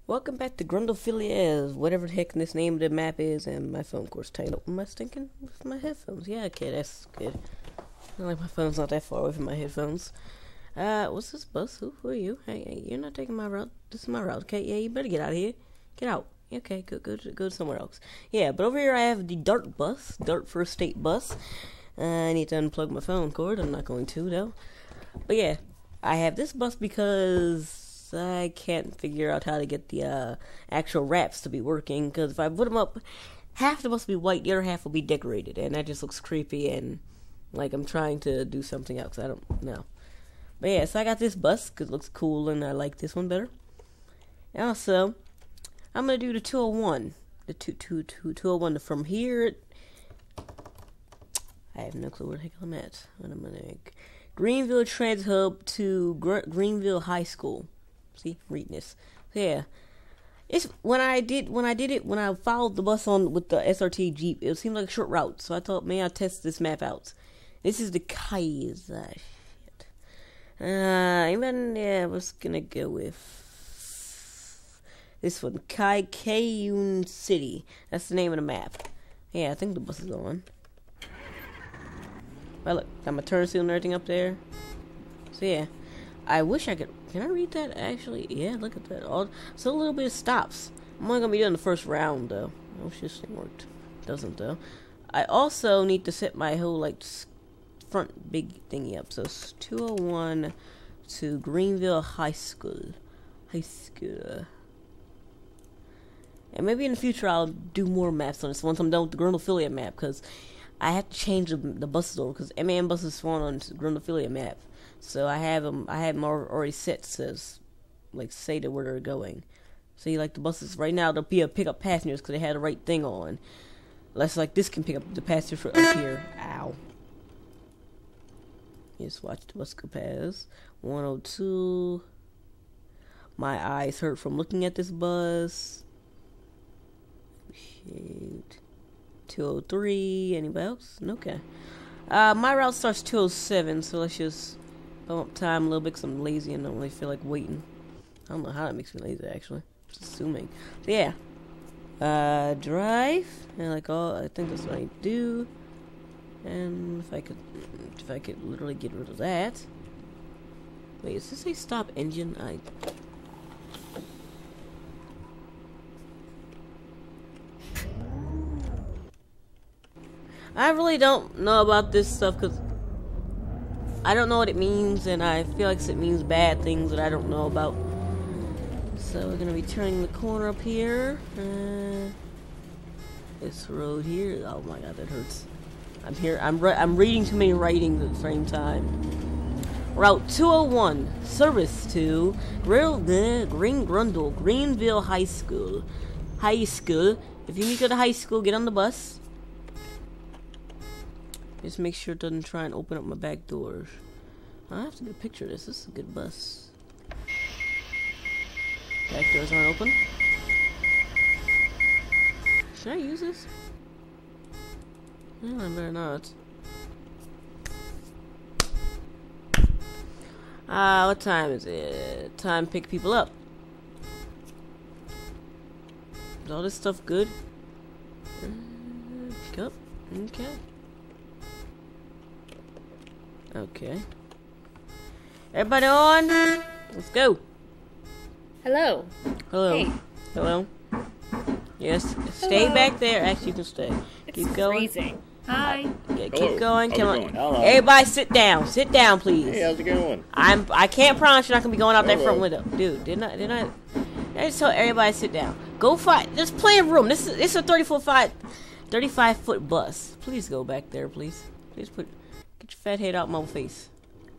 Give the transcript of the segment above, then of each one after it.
Welcome back to Grundlephilia, whatever the heck this name of the map is, and my phone, of course, tied up. Am I stinking with my headphones? Yeah, okay, that's good. Not like my phone's not that far away from my headphones. What's this bus? Who are you? Hey, you're not taking my route. This is my route, okay? Yeah, you better get out of here. Get out. Okay, go somewhere else. Yeah, but over here I have the Dart bus, Dart First State bus. I need to unplug my phone cord. I'm not going to, though. But yeah, I have this bus because I can't figure out how to get the actual wraps to be working. Because if I put them up, half the bus will be white, the other half will be decorated, and that just looks creepy. And like I'm trying to do something else. I don't know. But yeah, so I got this bus because it looks cool, and I like this one better. And also, I'm gonna do the 201, the 201 from here. I have no clue where the heck I'm at. What am I doing? Greenville Trans Hub to Greenville High School. See, reading this. So yeah, it's when I followed the bus on with the SRT Jeep, it seemed like a short route. So I thought, maybe I'll test this map out. This is the Kaiser. Shit. Even yeah, I was gonna go with this one, Cayenne City. That's the name of the map. Yeah, I think the bus is on. Well, look, got my turn signal and everything up there. So yeah, I wish I could. Can I read that actually? Yeah, look at that. So a little bit of stops. I'm only gonna be doing the first round though. I wish this thing worked. Doesn't though. I also need to set my whole like front big thingy up. So it's 201 to Greenville High School. And maybe in the future I'll do more maps on this once I'm done with the Grundlephilia map, because I have to change the buses over, because MAN buses spawn on the Grundlephilia map. So I have them already set, says like say to where they're going. See, like the buses right now, they'll be able to pick up passengers because they had the right thing on. Less like this can pick up the passenger from up here. Ow. Just watch the bus go past. 102. My eyes hurt from looking at this bus. Shoot. 203. Anybody else? Okay. My route starts 207, so let's just bump up time a little bit because I'm lazy and don't really feel like waiting. I don't know how that makes me lazy, actually. Just assuming. So, yeah. Drive. And like all, I think that's what I do. And if I could literally get rid of that. Wait, is this a stop engine? I really don't know about this stuff because I don't know what it means, and I feel like it means bad things that I don't know about. So we're gonna be turning the corner up here. This road here. Oh my god, that hurts. I'm reading too many writings at the same time. Route 201, service to Greenville High School. If you need to go to high school, get on the bus. Just make sure it doesn't try and open up my back doors. I have to get a picture of this. This is a good bus. Back doors aren't open. Should I use this? No, I better not. What time is it? Time to pick people up. Is all this stuff good? Pick up. Okay. Okay. Everybody on? Let's go. Hello. Hello. Hey. Hello. Yes. Stay back there. Actually, you can stay. It's Keep going. freezing. Hi. Yeah, keep Hello. going. How's Come it on. going? Hello. Everybody, sit down. Sit down, please. Hey, how's it going? I can't promise you're not gonna be going out that front Hello. window, dude. Didn't I just tell everybody to sit down? Go fight. There's plenty of room. This is a 35-foot bus. Please go back there, please. Get your fat head out my face.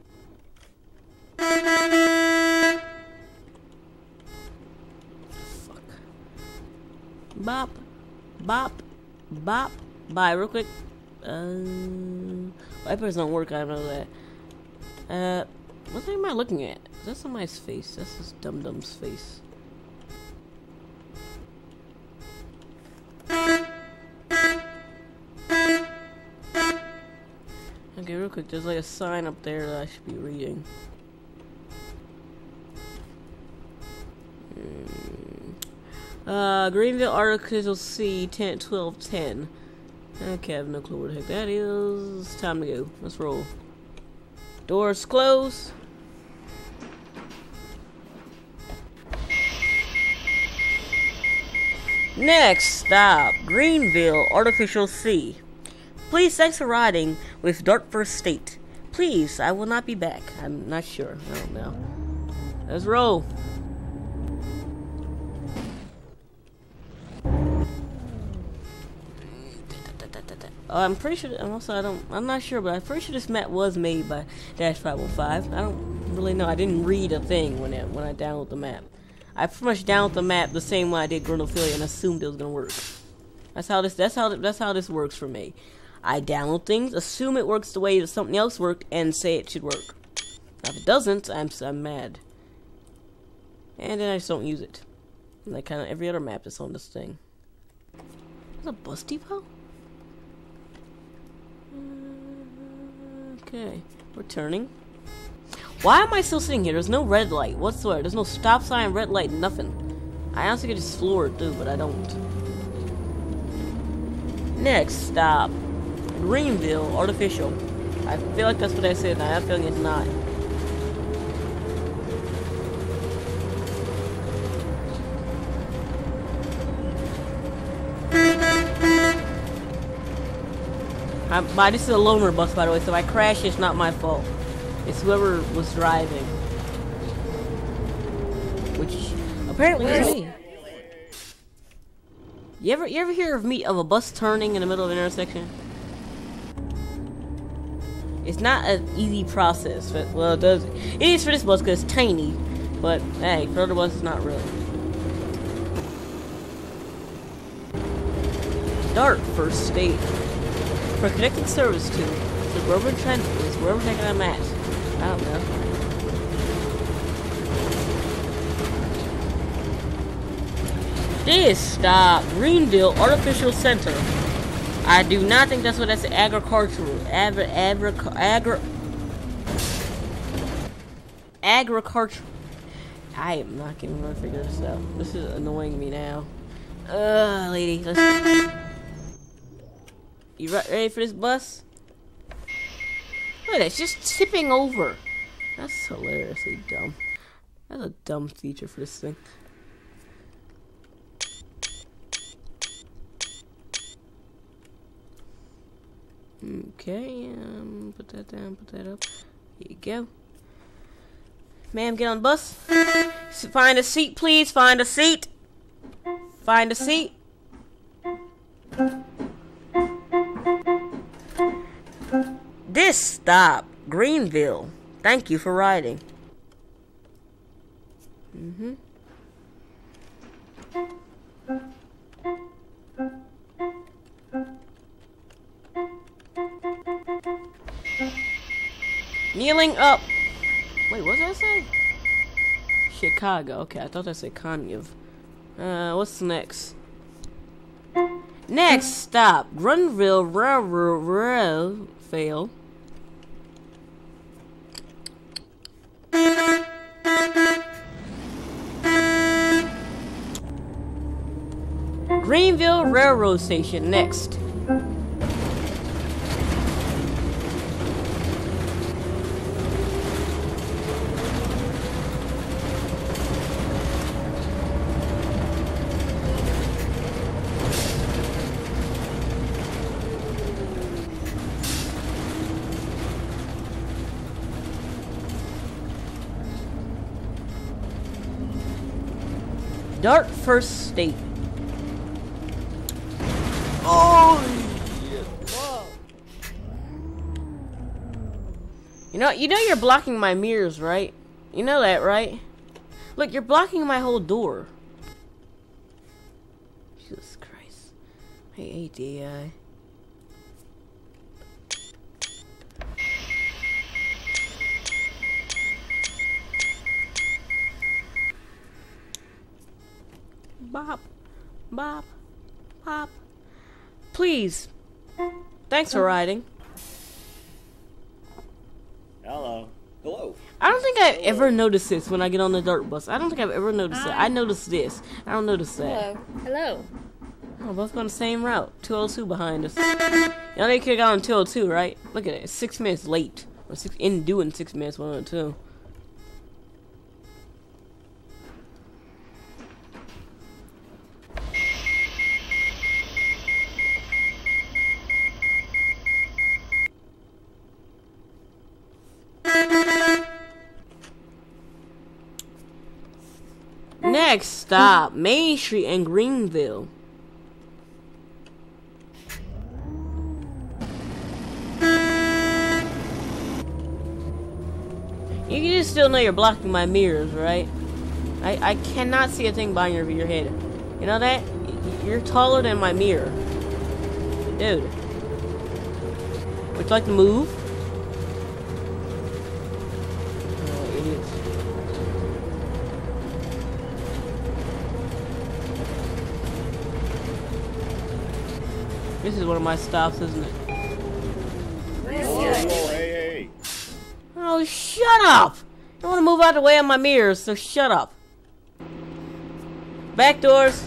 Fuck. Bop, bop, bop. Bye, real quick. Wipers don't work. I know that. What am I looking at? Is that somebody's face? That's this dum-dum's face. Okay, real quick, there's like a sign up there that I should be reading. Greenville Artificial C 10 12 10. Okay, I have no clue where the heck that is. Time to go. Let's roll. Doors closed. Next stop, Greenville Artificial C. Please, thanks for riding with Dartford State. Please, I will not be back. I'm not sure. I don't know. Let's roll. I'm pretty sure. I'm not sure, but I'm pretty sure this map was made by Dash 515. I don't really know. I didn't read a thing when I downloaded the map. I pretty much downloaded the map the same way I did Grenophilia and assumed it was gonna work. That's how this works for me. I download things, assume it works the way that something else worked, and say it should work. Now, if it doesn't, I'm mad. And then I just don't use it. Like kind of every other map that's on this thing. There's a bus depot? Okay, we're turning. Why am I still sitting here? There's no red light whatsoever. There's no stop sign, red light, nothing. I honestly could just floor it too, but I don't. Next stop, Greenville Artificial. I feel like that's what I said, and I have a feeling it's not. This is a loaner bus, by the way, so if I crash, it's not my fault. It's whoever was driving. Which, apparently is me. You ever hear of a bus turning in the middle of an intersection? It's not an easy process. But, well, it is for this bus because it's tiny. But, hey, for other buses, not really. Dartford State. For connected service to suburban transport is wherever the heck I'm at. I don't know. This stop, Greenville Artificial Center. I do not think that's what that's agricultural. Agricultural. I am not going to figure this out. This is annoying me now. Lady, let's. You ready for this bus? Look at that, it's just tipping over. That's hilariously dumb. That's a dumb feature for this thing. Okay, put that down, put that up. Here you go. Ma'am, get on the bus. Find a seat, please. Find a seat. Find a seat. This stop, Greenville. Thank you for riding. Kneeling up. Wait, what did I say? Chicago. Okay, I thought I said Kanye. What's next? Next stop, Greenville Railroad. Fail. Greenville Railroad Station next. Dartford State. Oh, yeah. You know you're blocking my mirrors, right? You know that, right? Look, you're blocking my whole door. Jesus Christ. I hate the AI. Bop, bop, bop. Please. Thanks for riding. Hello. Hello. I don't think I've ever noticed this when I get on the dirt bus. I don't think I've ever noticed it. I noticed this. I don't notice that. Hello. We're both going the same route. 202 behind us. You know they could have gone on 202, right? Look at it. 6 minutes late. Or doing 6 minutes 102. Next stop, Main Street in Greenville. You can just still know you're blocking my mirrors, right? I cannot see a thing behind your head. You know that? You're taller than my mirror. Dude. Would you like to move? Oh, idiots. This is one of my stops, isn't it? Hey. Oh, shut up! I don't want to move out of the way of my mirrors, so shut up. Back doors.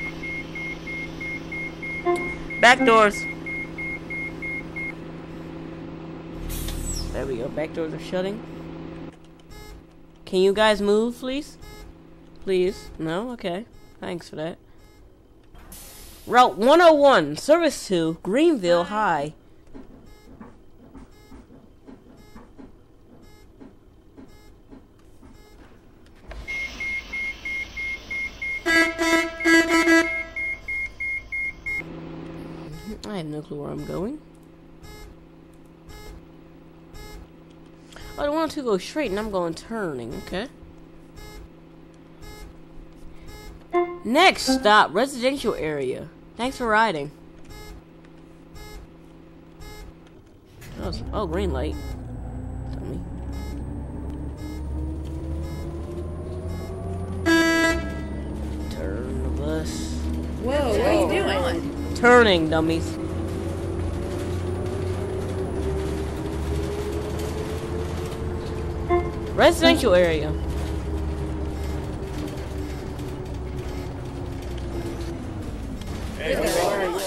Back doors. There we go. Back doors are shutting. Can you guys move, please? Please? No? Okay. Thanks for that. Route 101, service to Greenville High. I have no clue where I'm going. Oh, I want to go straight and I'm going turning, okay. Next stop, residential area. Thanks for riding. Oh, green light. Tell me. Turn the bus. Whoa, what are you doing? Turning, dummies. Residential area. Hey, hello.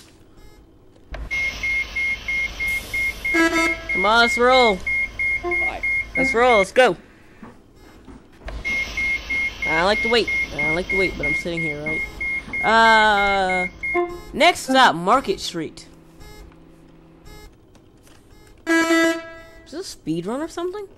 Come on, let's roll. Hi. Let's roll, let's go. I like to wait. But I'm sitting here, right? Next stop, Market Street. Is this a speed run or something?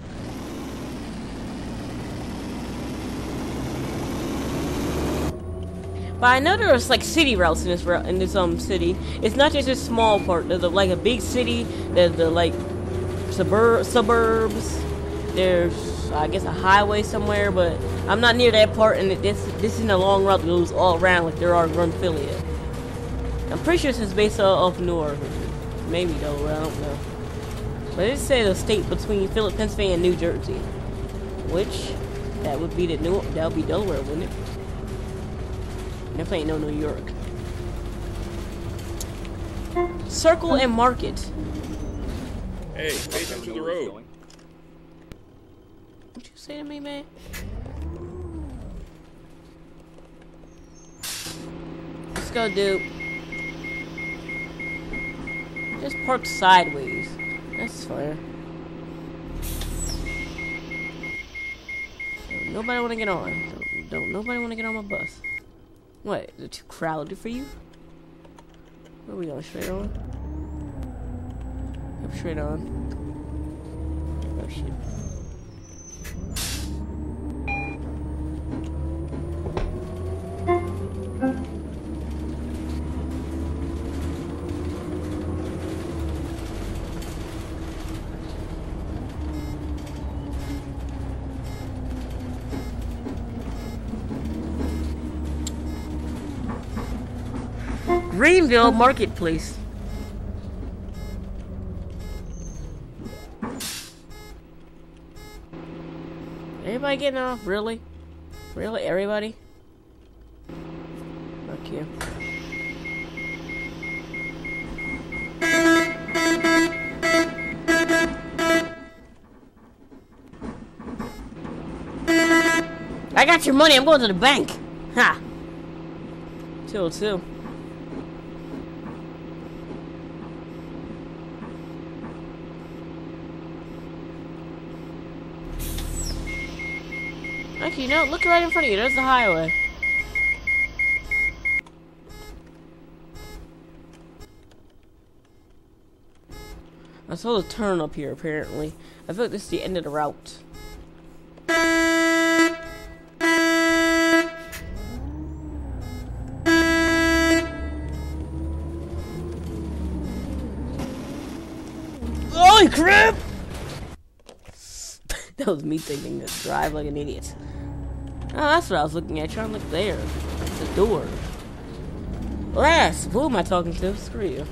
But I know there's like city routes in this city. It's not just a small part. There's like a big city. There's the like suburbs. There's I guess a highway somewhere, but I'm not near that part. And this isn't a long route that goes all around like there are in Grunfilia. I'm pretty sure this is based off Newark. Maybe though, I don't know. But it says a state between Pennsylvania and New Jersey, which that would be that would be Delaware, wouldn't it? Definitely ain't no New York. Circle and Market. Hey, pay attention to the road. What you say to me, man? Let's go, dude. Just park sideways. That's fair. Nobody want to get on. Don't nobody want to get on my bus. What? Is it too crowded for you? Where are we going? Straight on? Yep, straight on. Oh shit. Greenville Marketplace. Everybody getting off? Really? Really? Everybody? Fuck you. I got your money. I'm going to the bank. Ha. 202. Actually, you know, look right in front of you. There's the highway. I saw the turn up here, apparently. I feel like this is the end of the route. Holy crap! That was me thinking to drive like an idiot. Oh, that's what I was looking at. Trying to look there. The door. Last! Who am I talking to? Screw you.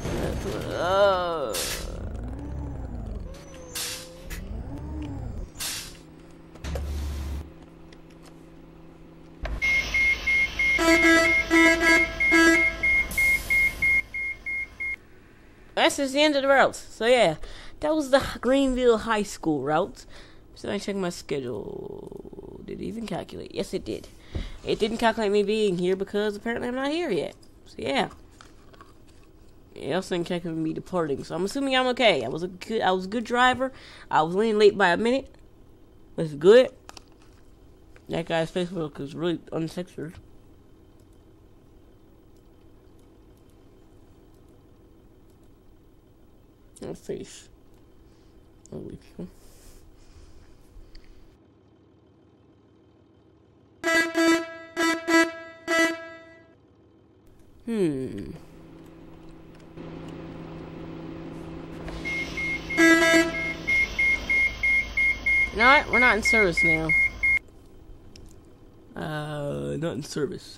That's just the end of the route. So yeah, that was the Greenville High School route. So I check my schedule. Did it even calculate? Yes, it did. It didn't calculate me being here because apparently I'm not here yet. So yeah. It also didn't calculate me departing. So I'm assuming I'm okay. I was a good driver. I was only late by a minute. That's good. That guy's Facebook is really uncensored. No face. Holy people. You know what? We're not in service now. Not in service.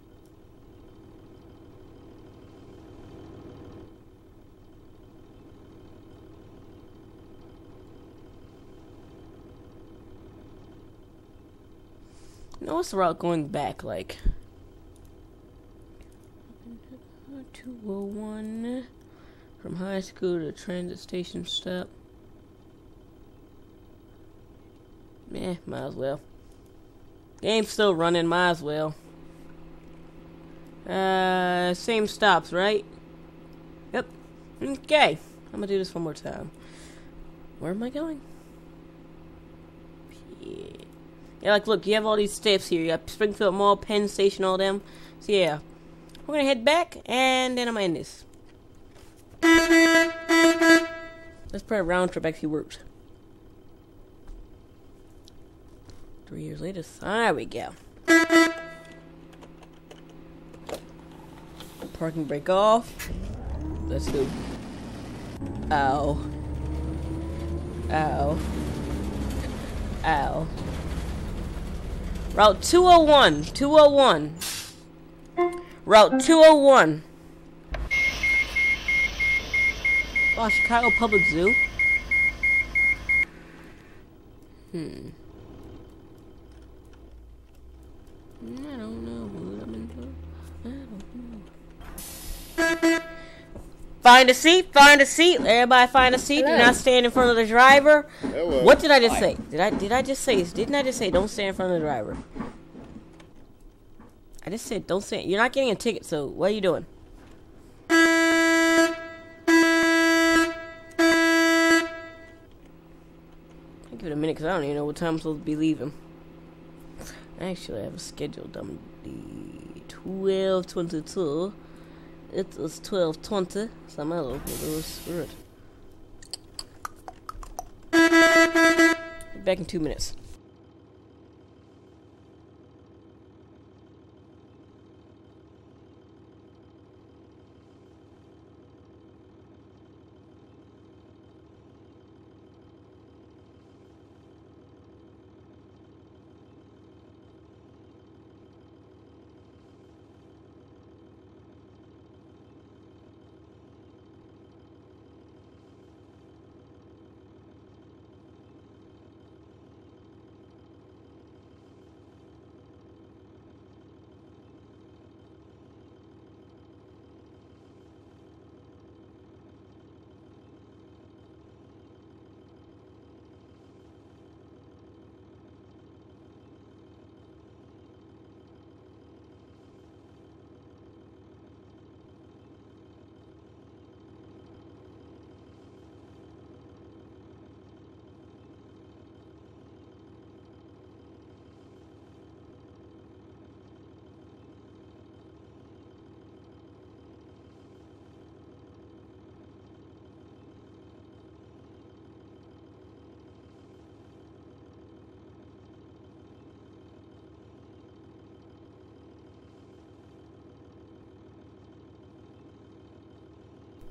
You know what's the route going back like? 201 from high school to transit station stop. Might as well. Game's still running, might as well. Same stops, right? Yep. Okay. I'm gonna do this one more time. Where am I going? Yeah, like, look, you have all these steps here. You got Springfield Mall, Penn Station, all them. So, yeah. We're gonna head back, and then I'm gonna end this. Let's pray a round trip actually works. 3 years later, there we go. Parking brake off. Let's go. Ow. Ow. Ow. Route 201. 201. Route 201. Oh, Chicago Public Zoo. I don't know what I'm in for. I don't know. Find a seat. Find a seat. Everybody find a seat. Do not stand in front of the driver. Hello. What did I just say? Did I just say? Didn't I just say don't stand in front of the driver? I just said don't stand. You're not getting a ticket. So what are you doing? I'll give it a minute because I don't even know what time I'm supposed to be leaving. Actually, I have a schedule done. The 12:22. It was 12:20. So I might as well go screw it. Back in 2 minutes.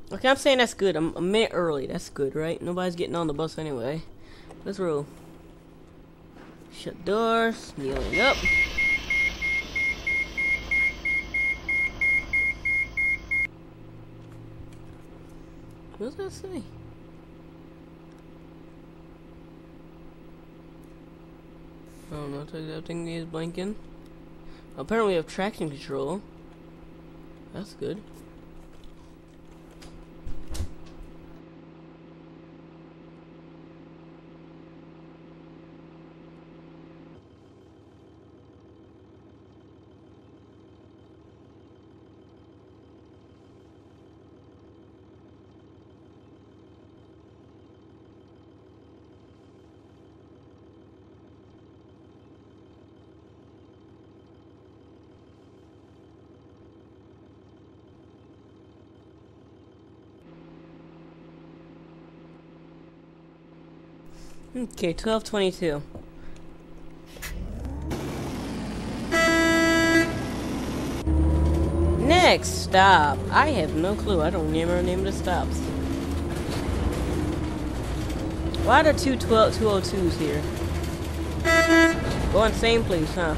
Okay, I'm saying that's good. I'm a minute early. That's good, right? Nobody's getting on the bus anyway. Let's roll. Shut doors. Kneeling up. What does that say? I don't know. That thing is blinking. Apparently we have traction control. That's good. Okay, 12:22. Next stop. I have no clue. I don't remember the name of the stops. Why are there two 202s here? Going same place, huh?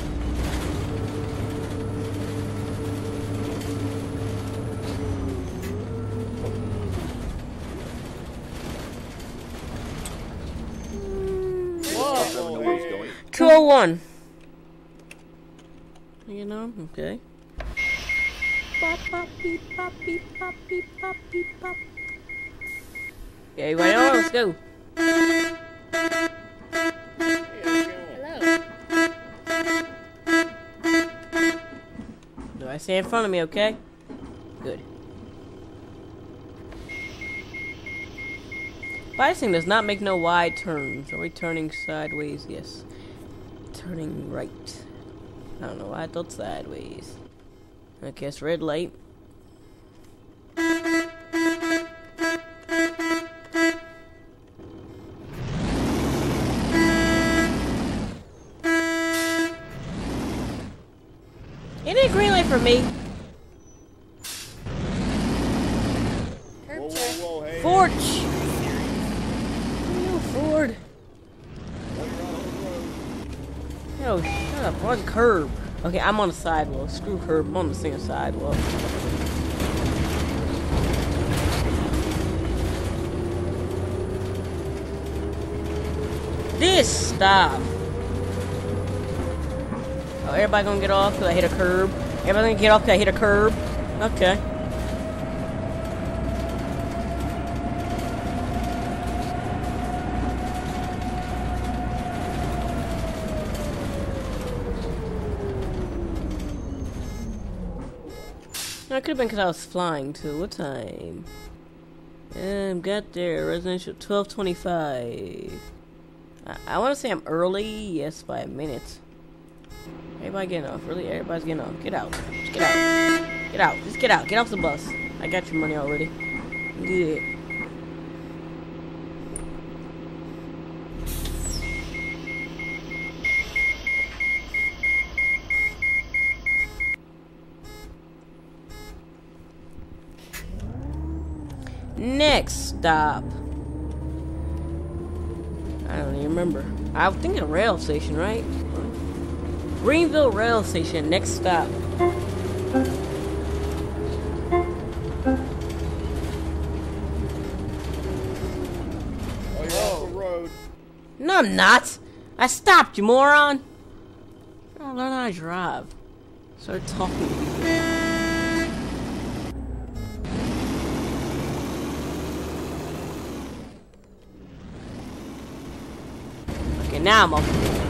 Whoa, where he's going. 201. You know, okay. Pop, pop, beep, pop, beep, pop, beep, pop, beep, pop. Okay, everybody on, let's go. Hey, how's it going? Hello. Do I stay in front of me, okay? Good. Bicycling does not make no wide turns. Are we turning sideways? Yes. Turning right. I don't know why I thought sideways. I guess red light. Ain't it a green light for me? Whoa, whoa, whoa, hey. Forge! No, Ford. Yo, shut up. On curb. Okay, I'm on the sidewalk. Screw curb. I'm on the same sidewalk. This stop. Oh, everybody gonna get off because I hit a curb. Everybody gonna get off because I hit a curb. Okay. No, it could have been because I was flying too. What time? Got there. Residential 12:25. I want to say I'm early. Yes, by a minute. Everybody getting off. Really? Everybody's getting off. Get out. Just get out. Get out. Just get out. Get off the bus. I got your money already. Good. Next stop. I don't even remember. I was thinking rail station, right? Greenville Rail Station. Next stop. Oh, you're off the road. No, I'm not. I stopped, you moron. I learn how to drive. Start talking to people. Okay, now I'm off the road.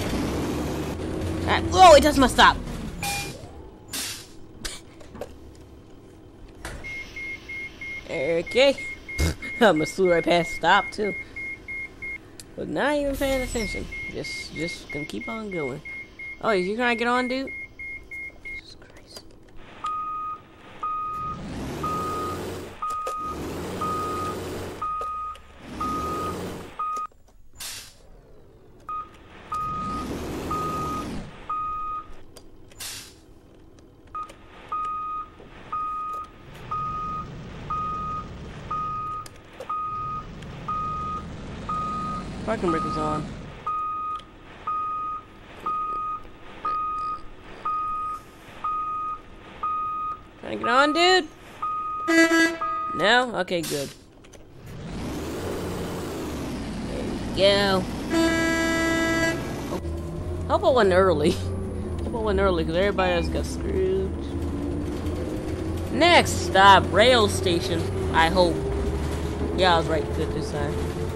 Whoa, it does my stop. Okay. I'm gonna slew right past stop too. But not even paying attention. Just gonna keep on going. Oh, you trying to get on, dude? Jesus Christ. Parking brake was on. Trying to get on, dude? No? Okay, good. There we go. Oh. Hope I wasn't early. Hope I wasn't early, because everybody else got screwed. Next stop, rail station. I hope. Yeah, I was right good this time.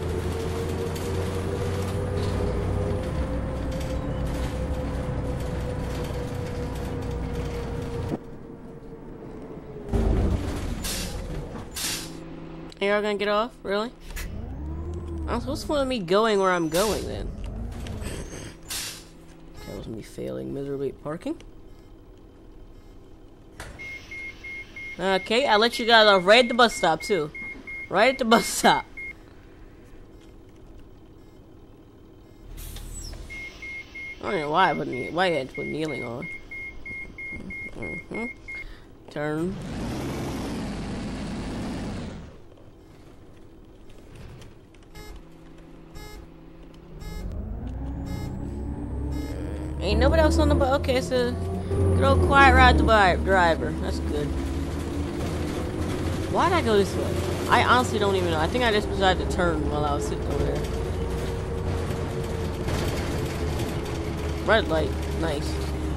Y'all gonna get off? Really? I'm supposed to let me going where I'm going then. That was me failing miserably at parking. Okay, I'll let you guys off right at the bus stop too. Right at the bus stop. I don't know why I had to put kneeling on. Turn. Ain't nobody else on the bus. Okay, it's a good old quiet ride to driver. That's good. Why'd I go this way? I honestly don't even know. I think I just decided to turn while I was sitting over there. Red light. Nice.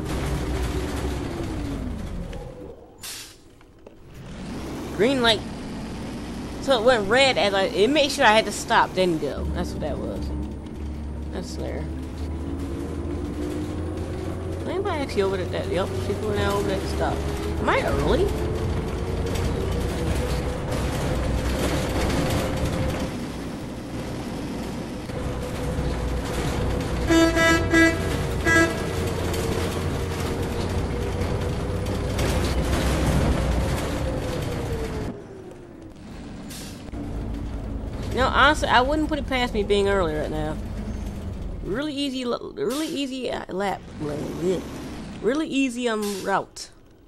Green light. So it went red as it made sure I had to stop, then go. That's what that was. That's there. Anybody actually over at that? Yep, people are now over at the stop. Am I early? No, honestly, I wouldn't put it past me being early right now. Really easy lap. Really easy route.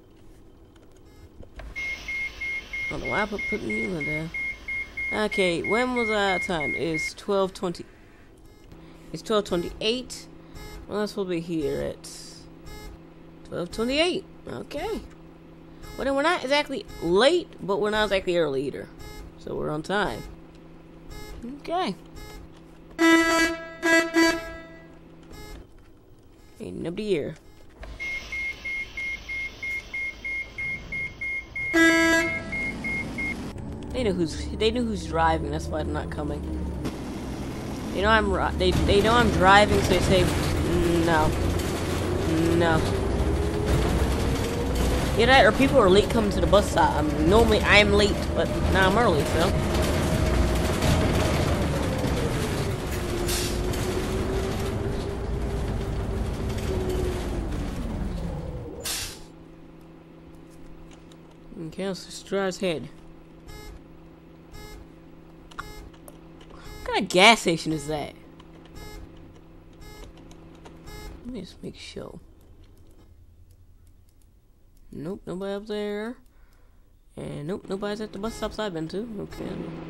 I don't know why I put you in there. Okay, when was our time? It's 12:20. It's 12:28. Well, that's supposed to be here at 12:28. Okay. Well, then we're not exactly late, but we're not exactly early either. So we're on time. Okay. Ain't nobody here. They know who's driving. That's why they're not coming. They know they know I'm driving, so they say no. Either that or people are late coming to the bus stop. Normally I'm late, but now I'm early, so. Okay, let's just try his head. What kind of gas station is that? Let me just make sure. Nope, nobody up there. And nope, nobody's at the bus stops I've been to. Okay.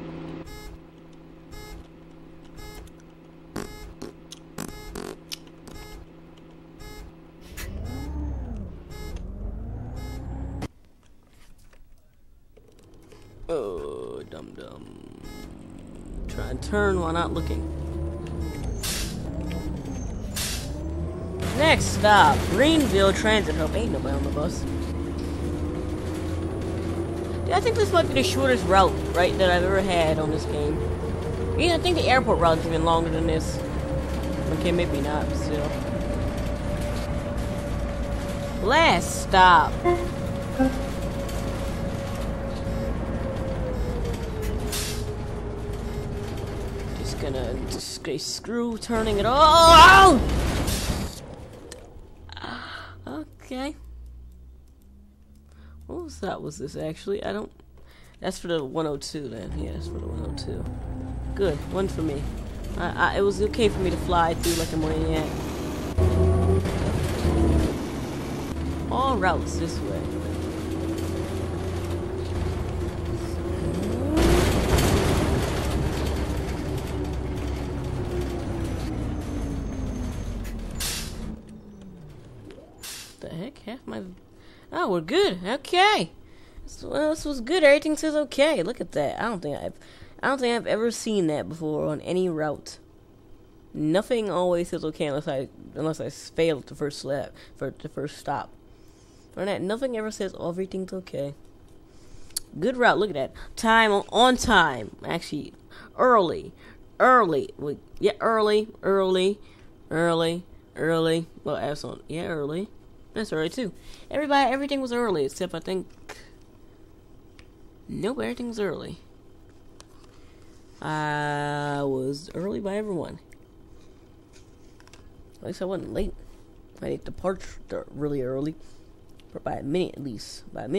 Oh, dum-dum. Try and turn while not looking. Next stop, Greenville Transit Hub. Ain't nobody on the bus. Dude, I think this might be the shortest route, right, that I've ever had on this game. Yeah, I think the airport route is even longer than this. Okay, maybe not, but still. Last stop. Gonna just screw turning it all. Okay. What was that? Was this actually? I don't. That's for the 102 then. Yeah, that's for the 102. Good. One for me. It was okay for me to fly through like a maniac. All routes this way. the heck? Half my... Oh, we're good. Okay. Well, this was good. Everything says okay. Look at that. I don't think I've ever seen that before on any route. Nothing always says okay unless I fail at the first stop. For that, nothing ever says everything's okay. Good route. Look at that. Time on time. Actually, early. Wait, yeah, early. Well, absolutely. Yeah, early. That's early too. Everything was early except I think. Nope, everything was early. I was early by everyone. At least I wasn't late. I didn't depart really early. But by a minute at least.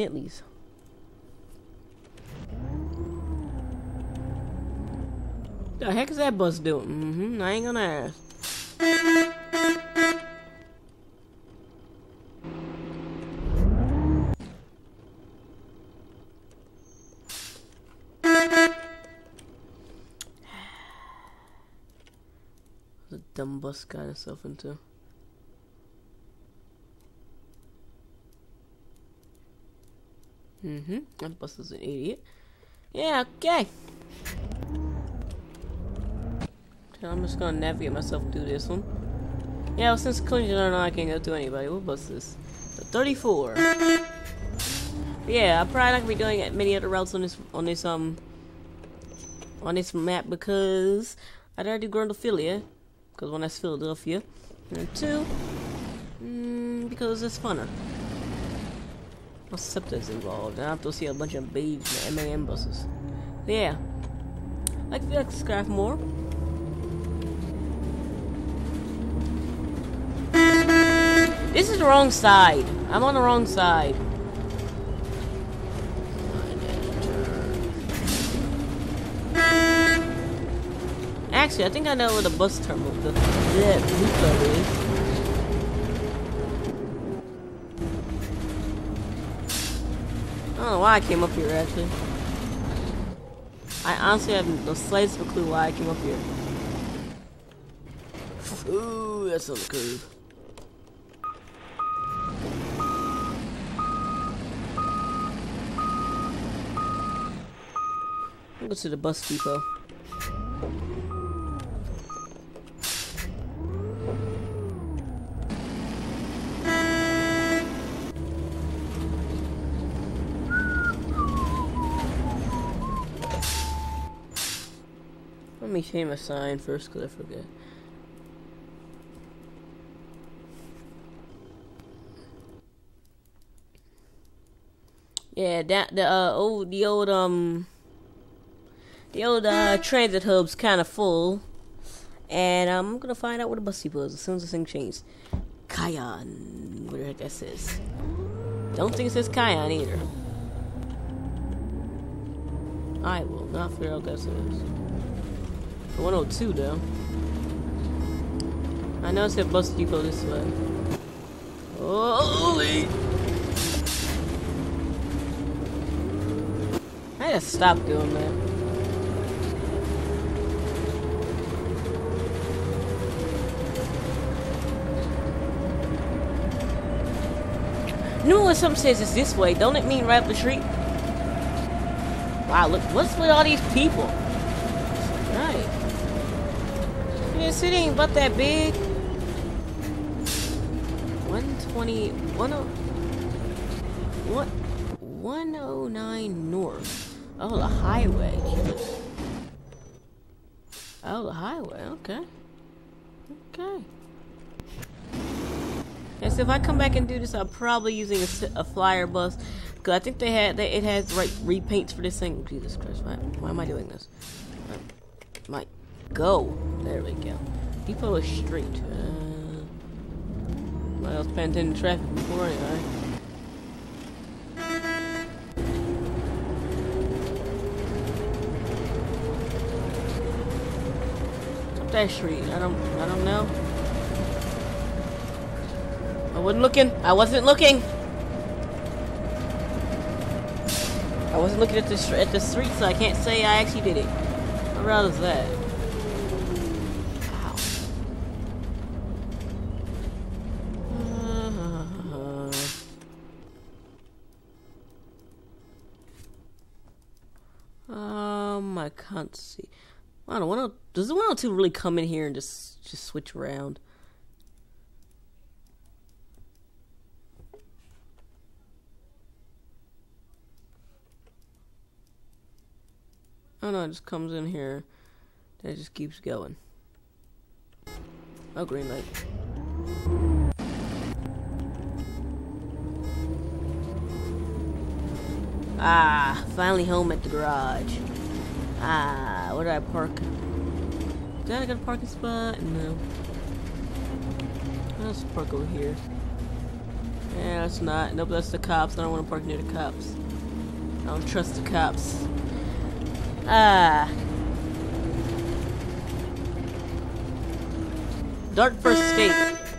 The heck is that bus doing? I ain't gonna ask. The dumb bus got himself into. That bus is an idiot. Yeah, okay. So I'm just gonna navigate myself through this one. Yeah, well, since collision or not, I can't go through anybody. What bus is this? The 34. Yeah, I'm probably not gonna be doing many other routes on this map because I'd already do Grundlephilia, because one that's Philadelphia, and two, because it's funner. No SEPTA's involved, and I have to see a bunch of babes in MAN buses. But yeah, like to subscribe more. This is the wrong side. I'm on the wrong side. Actually, I think I know where the bus terminal, the blue club is. I don't know why I came up here, actually. I honestly have the slightest of a clue why I came up here. Ooh, that's on the curve. I'll go to the bus depot. Let me change my sign first, because I forget. Yeah, the old transit hub's kind of full, and I'm gonna find out where the bus depot is as soon as this thing changes. Kion, what the heck that says? Don't think it says Kion either. I will not figure out what that says. 102 though. I know it said bus depot this way. Holy! I gotta stop doing that. No, when something says it's this way, don't it mean right up the street? Wow, look, what's with all these people? Right. The city ain't but that big. 109 north. Oh, the highway. Oh, the highway. Okay. Okay. And so if I come back and do this, I'm probably using a flyer bus, because I think it has right repaints for this thing. Jesus Christ, why am I doing this? Might go. There we go. Depot is straight. I was paying attention to traffic before anyway. Up that street. I don't know. I wasn't looking. I wasn't looking at the street, so I can't say I actually did it. What route is that? Ow. can't see. I don't know. Does the 102 really come in here and just switch around? Oh no, it just comes in here. Then it just keeps going. Oh, green light. Ah, finally home at the garage. Ah, where did I park? Did I get a parking spot? No. Let's park over here. Yeah, that's not. Nope, that's the cops. I don't want to park near the cops. I don't trust the cops. Ah. Dark First Escape.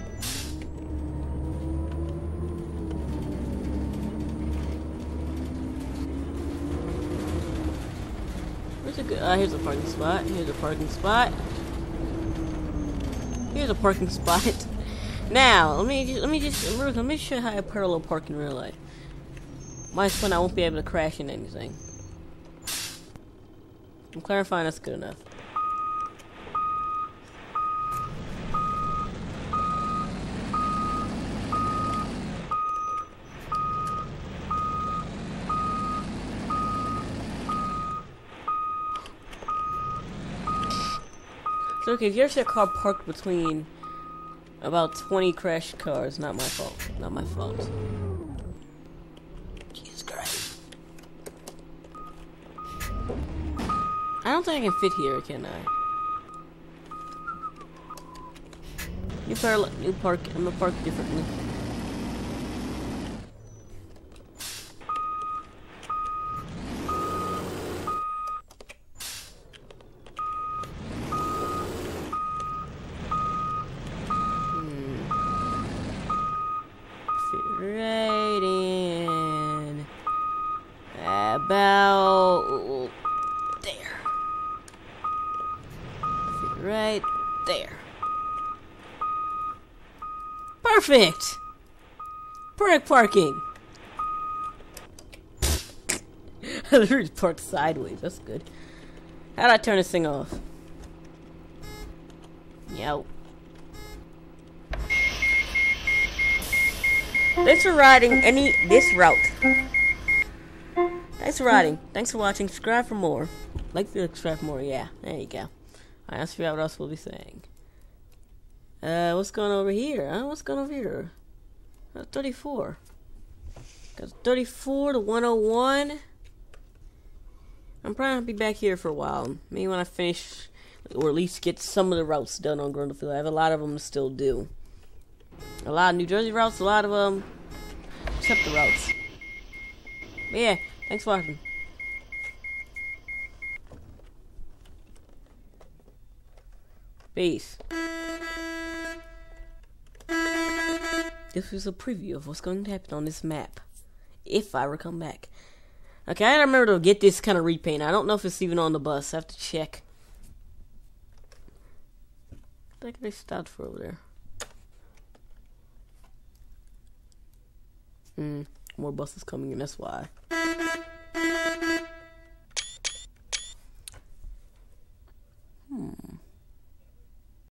Where's a good? Here's a parking spot. Here's a parking spot. Here's a parking spot. Now, let me show you how I parallel park in real life. Mine's fun. I won't be able to crash into anything. I'm clarifying that's good enough. So okay, if you ever see a car parked between about 20 crashed cars, not my fault. Not my fault. Jesus Christ. I don't think I can fit here, can I? You better let me park. I'm gonna park differently. Fit right in. About there. Fit right there. Perfect! Perfect parking! I literally parked sideways, that's good. How'd I turn this thing off? Yo. Thanks for riding this route. Thanks for riding. Thanks for watching. Subscribe for more. Like the subscribe for more, yeah. There you go. Alright, let's figure out what else we'll be saying. What's going on over here? What's going on over here? 34. Got 34 to 101. I'm probably gonna be back here for a while. Maybe when I finish, or at least get some of the routes done on Grundlefield. I have a lot of them to still do. A lot of New Jersey routes, a lot of them, except the routes. But yeah, thanks for watching. Peace. This was a preview of what's going to happen on this map, if I ever come back. Okay, I gotta remember to get this kind of repaint. I don't know if it's even on the bus. I have to check. I think they stopped for over there. More buses coming in, that's why.